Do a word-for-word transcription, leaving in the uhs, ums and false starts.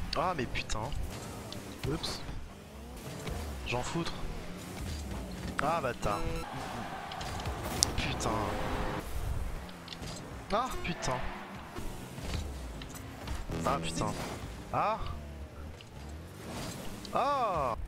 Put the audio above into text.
Ah mais putain. Oups. J'en foutre. Ah bâtard. Putain. Ah putain. Ah putain. Ah. Ah.